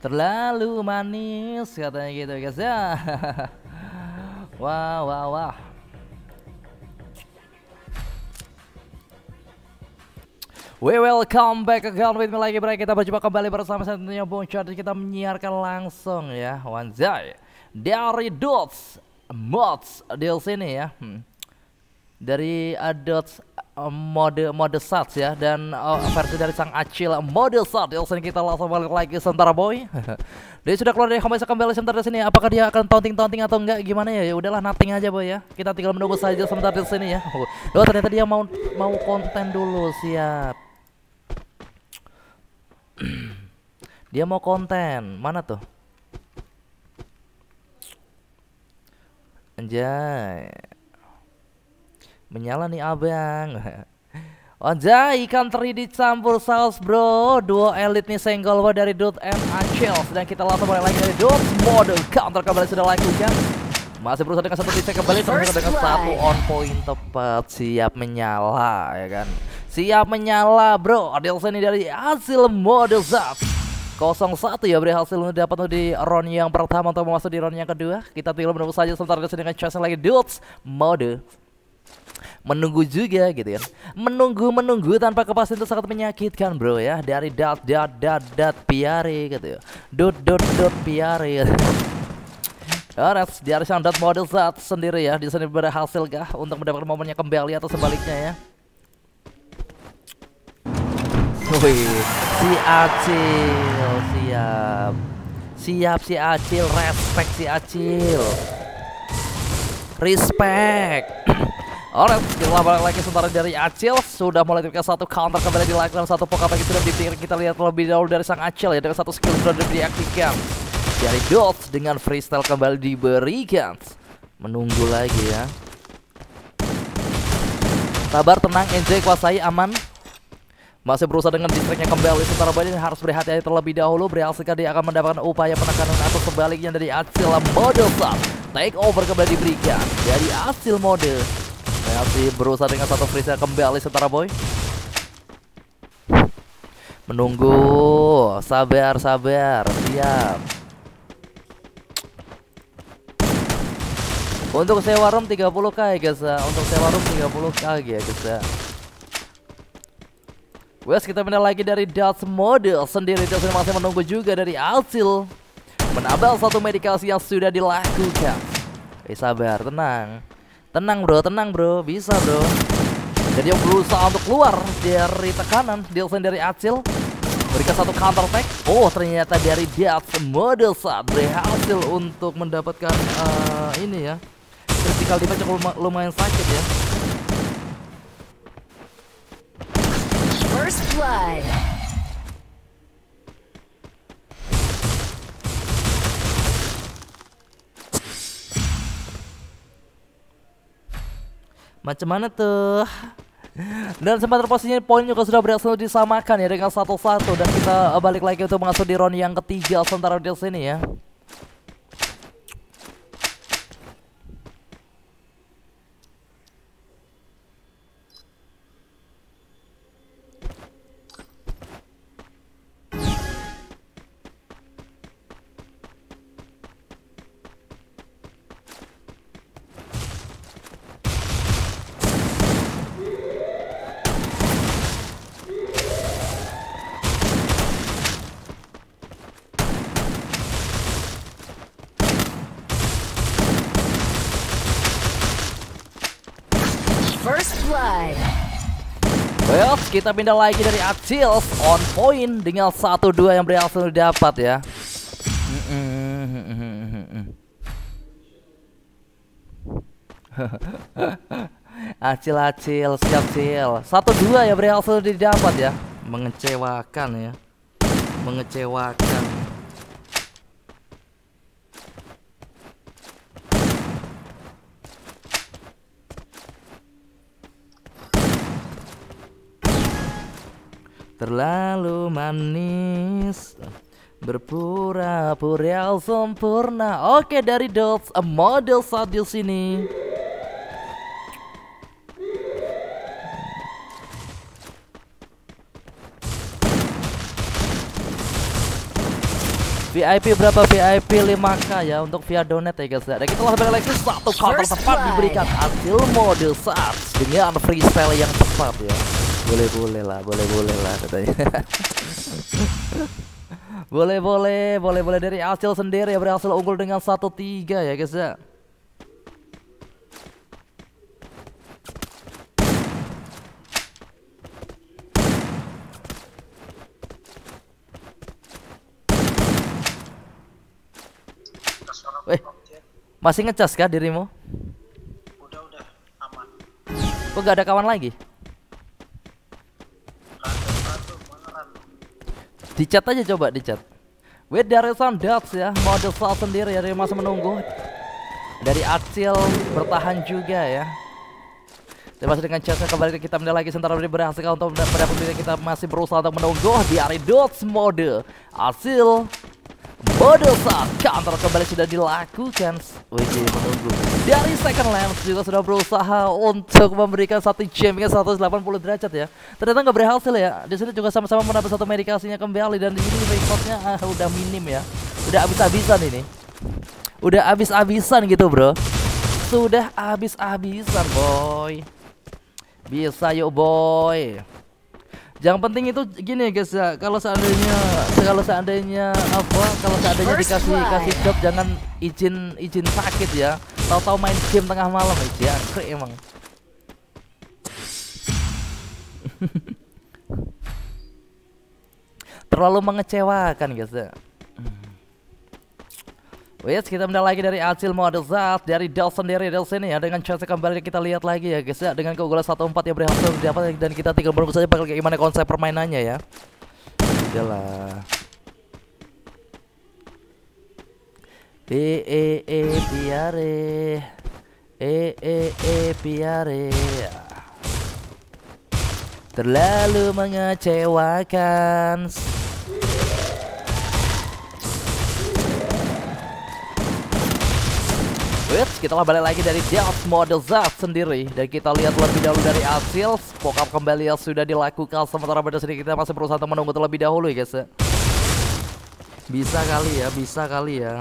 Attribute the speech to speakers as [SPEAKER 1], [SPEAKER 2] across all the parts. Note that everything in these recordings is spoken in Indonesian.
[SPEAKER 1] Terlalu manis katanya gitu guys ya. Wah wah wah. We welcome back again with me lagi kita berjumpa kembali bersama saya tentunya Bung Chad. Kita menyiarkan langsung ya Wanzai dari Dots Mods di sini ya. Dari Dots mode Sats ya, dan versi dari sang Acil mode Sats. Di sini kita langsung balik lagi sebentar boy. Dia sudah keluar dari kembali sebentar di sini. Apakah dia akan taunting atau enggak gimana ya? Ya udahlah, nothing aja boy ya. Kita tinggal menunggu saja sebentar di sini ya. Oh ternyata dia mau konten dulu, siap. Dia mau konten, mana tuh? Anjay, menyala nih abang. Anjay, ikan teri dicampur saus bro. Duo elit nih senggol dari Dot and Achilles. Dan kita langsung mulai lagi dari Dot mode counter kembali sudah lakukan. Masih berusaha dengan satu titik kembali, terus dengan satu on point tepat, siap menyala ya kan. Siap menyala bro. Adil sini dari hasil mode Zat 01 ya, berhasil dapat di round yang pertama untuk masuk di round yang kedua. Kita tinggal menunggu saja sebentar dengan chance lagi Dots mode. Menunggu juga gitu kan. Menunggu tanpa kepastian itu sangat menyakitkan bro ya. Dari dot piare gitu ya. Dot piare. Alright, dari sang dot mode Zat sendiri ya. Di sini berhasil kah untuk mendapatkan momennya kembali atau sebaliknya ya. Wih, si Acil siap si Acil, respect si Acil, respect. Alright, kita balik lagi sebentar dari Acil. Sudah mulai ketika satu counter kembali dilakukan, satu poka lagi sudah dipikir. Kita lihat terlebih dahulu dari sang Acil ya, dengan satu skill sudah diaktifkan dari Dots dengan freestyle kembali diberikan. Menunggu lagi ya. Sabar, tenang, enjoy, kuasai, aman. Masih berusaha dengan distriknya kembali. Sementara Bali harus berhati-hati terlebih dahulu. Berhasilkah dia akan mendapatkan upaya penekanan atau sebaliknya dari Acil mode Zat. Take over kembali diberikan dari Acil mode. Masih berusaha dengan satu freestyle kembali sementara boy. Menunggu, sabar, siap. Untuk sewa room 30k ya guys. Untuk sewa room 30k ya guys. Wes, kita pindah lagi dari Dots mode sendiri. Dots masih menunggu juga dari Acil. Menambah satu medikasi yang sudah dilakukan. Sabar, tenang bro, bisa bro. Jadi yang berusaha untuk keluar dari tekanan Dilsen dari Acil. Berikan satu counter attack. Oh ternyata dari Dots mode Zat berhasil untuk mendapatkan ini ya, critical damage lumayan sakit ya.
[SPEAKER 2] First blood.
[SPEAKER 1] Macam mana tuh? Dan sempat posisinya poin juga sudah berhasil disamakan ya dengan 1-1. Dan kita balik lagi untuk masuk di round yang ketiga sementara di sini ya.
[SPEAKER 2] First blood.
[SPEAKER 1] Well, kita pindah lagi dari Acil on point dengan 1-2 yang berhasil didapat ya. Acil siap Cil. 1-2 ya berhasil didapat ya. Mengecewakan ya. Mengecewakan. Terlalu manis, berpura-pura sempurna. Oke, dari Dots model saat di sini. VIP berapa? VIP 5k ya untuk via donate ya guys ya. Dan kita langsung lagi satu counter tepat diberikan hasil mode saat dengan freestyle yang tepat ya. Boleh lah katanya. boleh dari hasil sendiri ya, berhasil unggul dengan 1-3 ya guys ya. Masih ngecas kah dirimu?
[SPEAKER 2] Udah aman.
[SPEAKER 1] Kok gak ada kawan lagi? Di chat aja, coba di chat. Wait, dari some dots ya, mode saat sendiri ya, dari masa menunggu. Dari Acil bertahan juga ya. Dan masih dengan chatnya kembali ke kita lagi, sementara berhasil untuk mendapatkan kita masih berusaha untuk menunggu di dots mode Acil. Mode saat counter kembali sudah dilakukan. Wih, menunggu. Dari second lens juga sudah berusaha untuk memberikan satu jam hingga 180 derajat ya. Ternyata nggak berhasil ya. Di sini juga sama-sama menambah satu medikasinya kembali, dan di sini recordnya udah minim ya. Udah habis-habisan ini. Udah habis-habisan gitu bro. Sudah habis-habisan boy. Bisa yuk boy. Yang penting itu gini guys ya, kalau seandainya dikasih job, jangan izin sakit ya. Tahu-tahu main game tengah malam aja, keren emang. Terlalu mengecewakan guys ya. Wes, kita menang lagi dari hasil mode zat dari Del sendiri dari sini ya. Dengan chance kembali kita lihat lagi ya guys ya, dengan keunggulan 1-4 yang berhasil didapat, dan kita tinggal menunggu saja bakal kayak gimana konsep permainannya ya. Udahlah. Piare. Terlalu mengecewakan. Kita balik lagi dari Delta Model Z sendiri, dan kita lihat lebih dahulu dari hasil pokok kembali yang sudah dilakukan, sementara pada sini kita masih berusaha untuk menunggu terlebih dahulu ya guys ya. Bisa kali ya.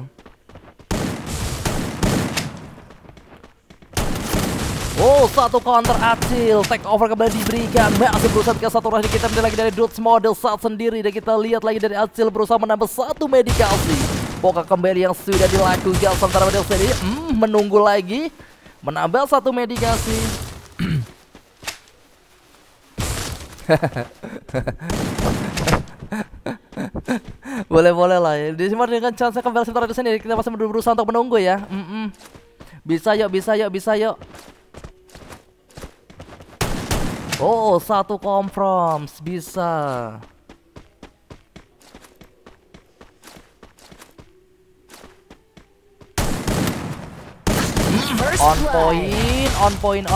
[SPEAKER 1] Oh, satu counter Acil, take over kembali diberikan, masih berusaha ke satu lagi. Kita lagi dari Dutch Model saat sendiri, dan kita lihat lagi dari Acil berusaha menambah satu medikasi. Pokok kembali yang sudah dilakukan, sementara model sendiri menunggu lagi menambah satu medikasi. Boleh lah ya. Dengan chance kembali sementara di sini kita masih berusaha untuk menunggu ya. Bisa yuk. Oh, satu komproms bisa. On point.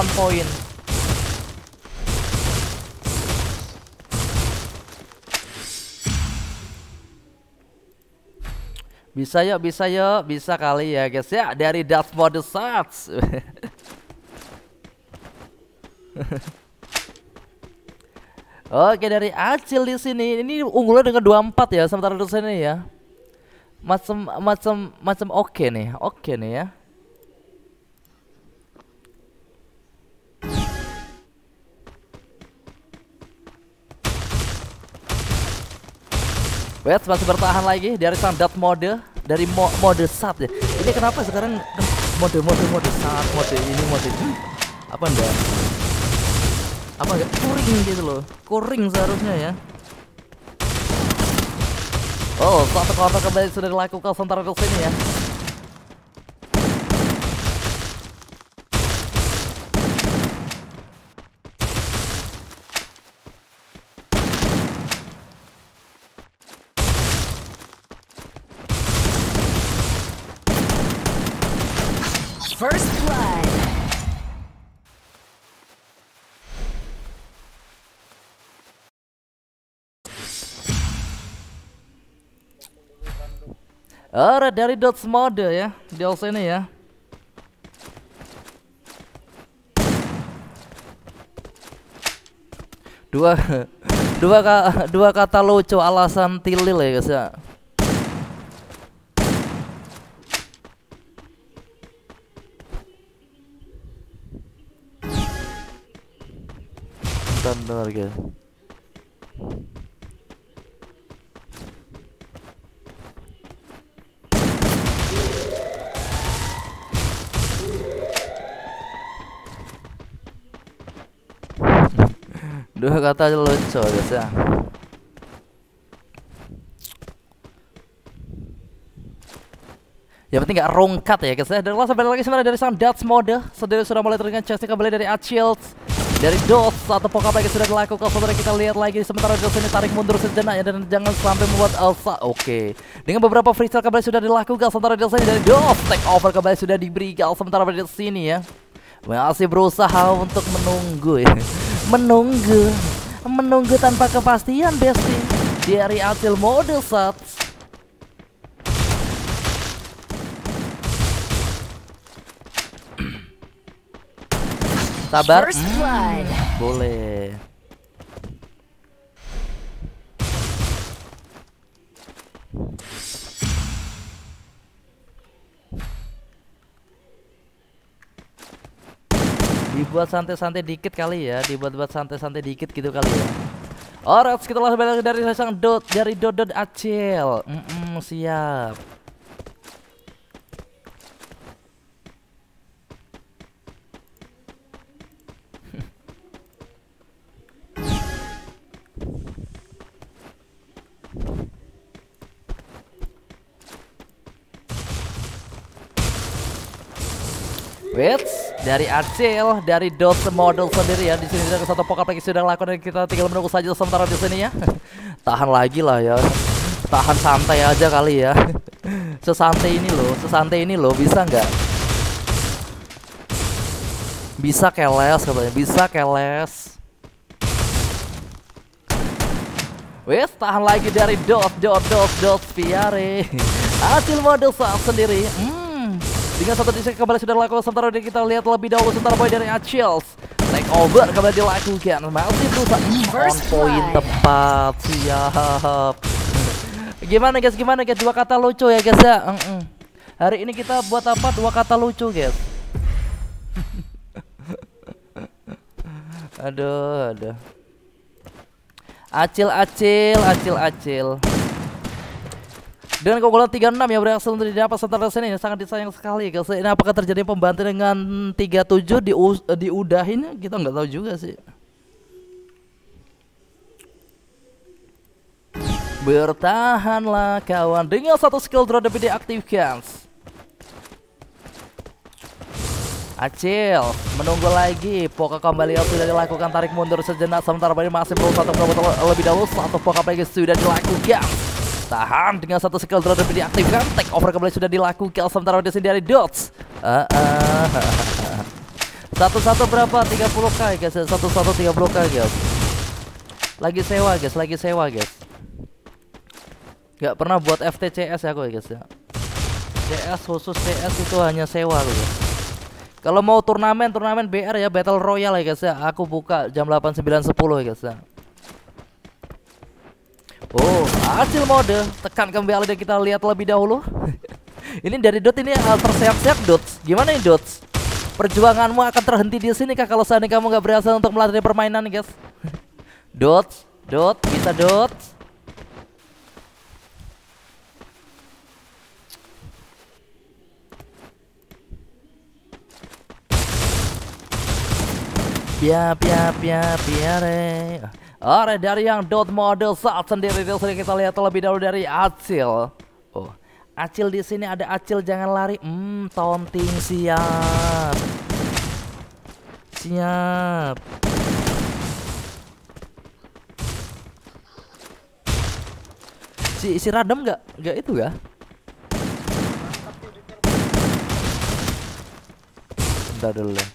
[SPEAKER 1] Bisa yuk, bisa kali ya guys ya, dari Darth Mode Sats. Oke, dari Acil di sini ini unggulnya dengan 24 ya, sementara di sini ya. Macam oke nih ya. Wes, masih bertahan lagi dari standar mode, dari mode sat ya. Ini kenapa sekarang mode sat, mode ini apa enggak kuring gitu loh, kuring seharusnya ya. Oh, satu counter kembali sudah dilakukan sementara di sini ya.
[SPEAKER 3] First blood.
[SPEAKER 1] Dari Dutch Mode ya, di sini ya. Dua kata lucu alasan tilil ya guys ya. benar guys. Dua kata lucu guys ya. Yang penting gak rongkat ya guys ya. Dan langsung balik lagi sebenarnya dari sang Dats mode. Sendiri sudah mulai terdengar chestnya kembali dari Achilles, dari Dots atau Pokap lagi sudah dilakukan. Sebenarnya kita lihat lagi sementara Dots ini tarik mundur sejenak ya, dan jangan sampai membuat Elsa. Oke. Dengan beberapa freestyle kembali sudah dilakukan. Sementara Dots ini dari Dots take over kembali sudah diberikan. Sementara dari sini ya masih berusaha untuk menunggu ya. Menunggu tanpa kepastian bestie dari Achilles mode saat. Sabar. Boleh. Dibuat santai-santai dikit kali ya, dibuat santai-santai dikit gitu kali ya. Alright, kita langsung balik dari sang Dot, dari Dot Acil. Siap. Wits dari Acil, dari Dot model sendiri ya. Di sini ada satu Pokap lagi sudah lakukan dan kita tinggal menunggu saja sementara di sini ya. Tahan lagi lah ya. Tahan santai aja kali ya. Sesantai ini loh, bisa nggak? Bisa keles katanya, bisa keles. Wits, tahan lagi dari Dot Fiare. Acil model saat sendiri. Dengan satu disek kembali sudah dilakukan. Sementara kita lihat lebih dahulu sementara boy dari Achilles take over kembali dilakukan. Masih berusaha on point tepat. Siap. Gimana guys? Dua kata lucu ya guys ya. Hari ini kita buat apa? Dua kata lucu guys. Aduh. Acil. Dengan keunggulan 36 ya berhasil untuk didapat setelah sini, sangat disayang sekali guys. Ini apakah terjadi pembantu dengan 37 diudahin? Kita nggak tahu juga sih. Bertahanlah kawan, dengan satu skill drop lebih diaktifkan. Acil menunggu lagi. Pokap kembali sudah dilakukan, tarik mundur sejenak. Sementara ini masih perlu satu lebih dahulu. Satu Pokap lagi sudah dilakukan. Tahan dengan satu skill drop lebih diaktifkan. Take over kembali sudah dilakukan. Sementara di sini dari Dots. Satu berapa? 30k guys. Satu 30k guys. Lagi sewa guys. Gak pernah buat FTCS ya guys ya. CS khusus CS itu hanya sewa guys. Kalau mau turnamen BR ya, Battle Royale ya guys ya. Aku buka jam 8, 9, 10 ya guys ya. Oh, Acil mode tekan kembali dan kita lihat lebih dahulu. Ini dari Dot ini terseok-seok Dots. Gimana nih Dots? Perjuanganmu akan terhenti di sini kah kalau seandainya kamu nggak berhasil untuk melatih permainan guys? Dots, bisa Dots. Piare. Alright, dari yang Dot model saat sendiri kita lihat terlebih dahulu dari Acil. Oh, Acil di sini ada Acil jangan lari. Taunting siap. Si Radam nggak itu ya? Bentar dulu ya.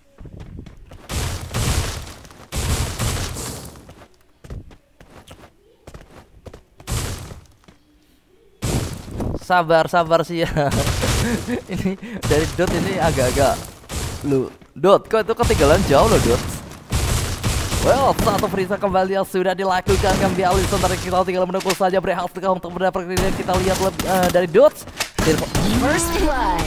[SPEAKER 1] Sabar sih ya. Ini dari Dot ini agak-agak lu Dot kok itu ketinggalan jauh loh Dot. Well, satu freestyle kembali yang sudah dilakukan kembali. Sementara kita tinggal menunggu saja berhasil untuk mendapatkan ini. Kita lihat dari Dot.
[SPEAKER 3] First blood.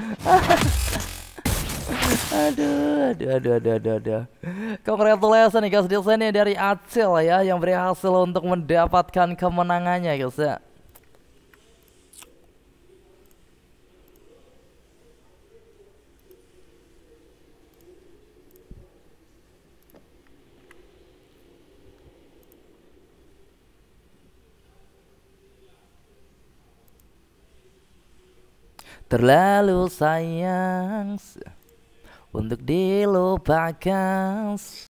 [SPEAKER 1] Aduh. Congratulations nih guys, di sini dari Acil ya yang berhasil untuk mendapatkan kemenangannya guys ya. Terlalu sayang untuk dilupakan.